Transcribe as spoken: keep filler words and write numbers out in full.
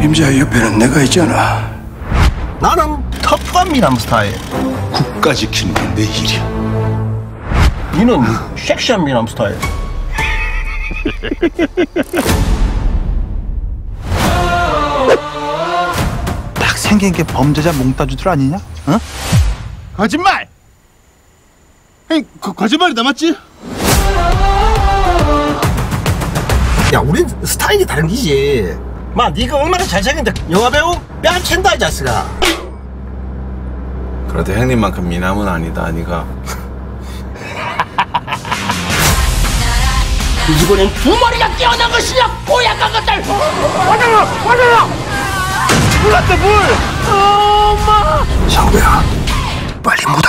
임자 옆에는 내가 있잖아. 나는 터프한 미남 스타일. 국가 지키는 게 내 일이야. 니는 섹시한 미남 스타일. 딱 생긴 게 범죄자 몽따주들 아니냐? 어? 거짓말! 에이, 그 거짓말이 남았지? 야, 우린 스타일이 다른 기지. 마, 니가 얼마나 잘생긴데 영화배우? 뺨친다 이 자식아. 그래도 형님만큼 미남은 아니다, 니가. 이번엔 두 마리가 깨어난 것이냐, 고약한 것들! 맞아요! 맞아요! 물 왔다, 물! 엄마! 상배야, 빨리 묻어.